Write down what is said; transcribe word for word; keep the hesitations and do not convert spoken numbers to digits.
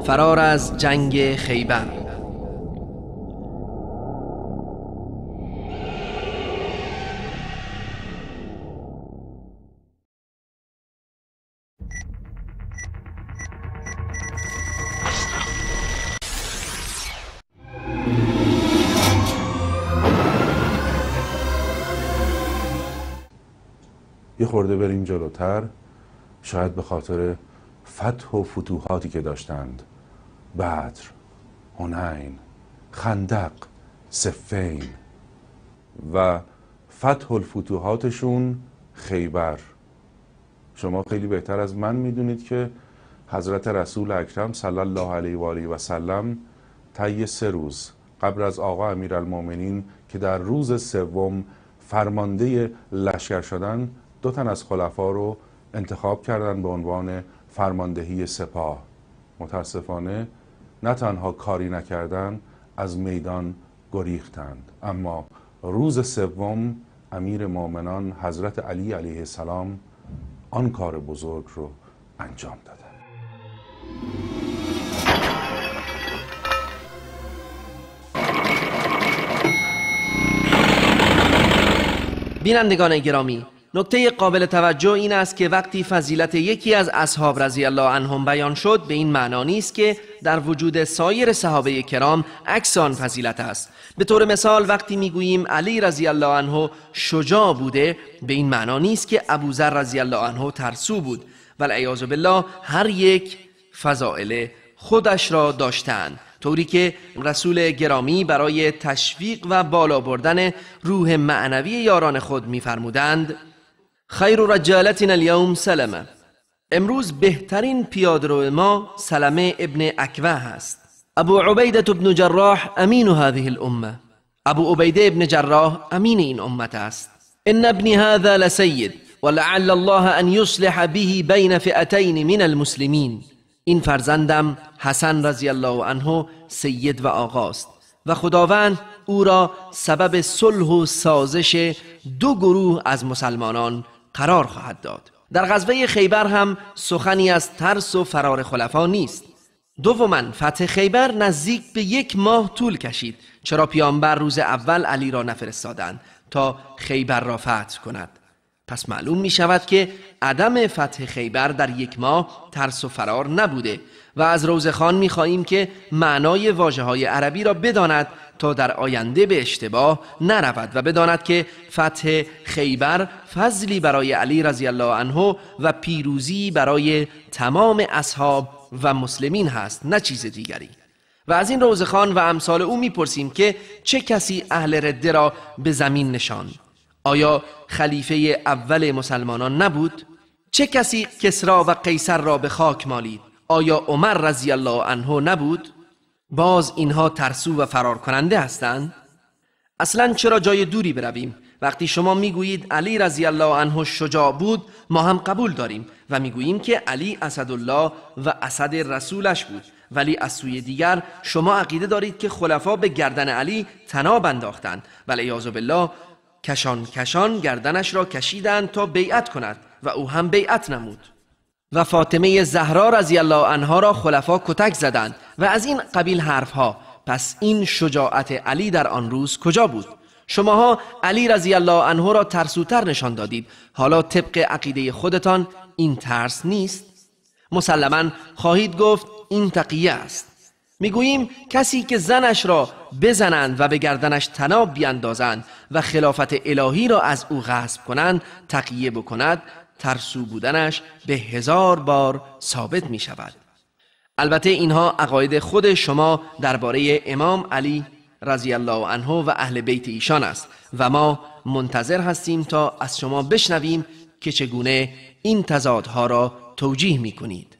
فرار از جنگ خیبر. یه خورده بریم جلوتر، شاید به خاطر فتح و فتوحاتی که داشتند، بدر، حنین، خندق، صفین و فتح الفتوحاتشون خیبر. شما خیلی بهتر از من میدونید که حضرت رسول اکرم صلی الله علیه و آله و سلم طی سه روز قبل از آقا امیرالمومنین که در روز سوم فرمانده لشکر شدن، دو تن از خلفا رو انتخاب کردن به عنوان فرماندهی سپاه. متاسفانه نه تنها کاری نکردن، از میدان گریختند، اما روز سوم امیر مومنان حضرت علی علیه السلام آن کار بزرگ رو انجام دادن. بینندگان گرامی، نکته قابل توجه این است که وقتی فضیلت یکی از اصحاب رضی الله عنهم بیان شد، به این معنا نیست که در وجود سایر صحابه کرام عکس آن فضیلت است. به طور مثال وقتی میگوییم علی رضی الله عنه شجاع بوده، به این معنا نیست که ابوذر رضی الله عنه ترسو بود. والعیاذ بالله هر یک فضائل خودش را داشتند، طوری که رسول گرامی برای تشویق و بالا بردن روح معنوی یاران خود می‌فرمودند: خیر رجالتنا اليوم سلمه. امروز بهترین پیاده‌رو ما سلمه ابن اکوع است. ابو عبیده ابن جراح امین هذه الامه. ابو عبیده ابن جراح امین این امت است. ان ابنی هذا لسید ولعل الله ان یصلح به بین فئتین من المسلمین. این فرزندم حسن رضی الله عنه سید و آقاست و خداوند او را سبب صلح و سازش دو گروه از مسلمانان قرار خواهد داد. در غزوه خیبر هم سخنی از ترس و فرار خلفا نیست. دوما فتح خیبر نزدیک به یک ماه طول کشید، چرا پیامبر روز اول علی را نفرستادند تا خیبر را فتح کند. پس معلوم می شود که عدم فتح خیبر در یک ماه ترس و فرار نبوده و از روزخان می خواهیم که معنای واژه های عربی را بداند تا در آینده به اشتباه نرود و بداند که فتح خیبر فضلی برای علی رضی الله عنه و پیروزی برای تمام اصحاب و مسلمین هست، نه چیز دیگری. و از این روزخان و امثال او می پرسیم که چه کسی اهل رده را به زمین نشاند؟ آیا خلیفه اول مسلمانان نبود؟ چه کسی کسری و قیصر را به خاک مالید؟ آیا عمر رضی الله عنه نبود؟ باز اینها ترسو و فرار کننده هستند؟ اصلا چرا جای دوری برویم؟ وقتی شما میگویید علی رضی الله عنه شجاع بود، ما هم قبول داریم و میگوییم که علی اسدالله و اسد رسولش بود، ولی از سوی دیگر شما عقیده دارید که خلفا به گردن علی طناب انداختند و والعیاذ بالله کشان کشان گردنش را کشیدند تا بیعت کند و او هم بیعت نمود. و فاطمه زهرا رضی الله عنها را خلفا کتک زدند و از این قبیل حرفها. پس این شجاعت علی در آن روز کجا بود؟ شماها علی رضی الله عنه را ترسوتر نشان دادید. حالا طبق عقیده خودتان این ترس نیست؟ مسلماً خواهید گفت این تقیه است. میگوییم کسی که زنش را بزنند و به گردنش طناب بیندازند و خلافت الهی را از او غصب کنند، تقیه بکند، ترسو بودنش به هزار بار ثابت می شود. البته اینها عقاید خود شما درباره امام علی رضی الله عنه و اهل بیت ایشان است و ما منتظر هستیم تا از شما بشنویم که چگونه این تضادها را توجیه می کنید.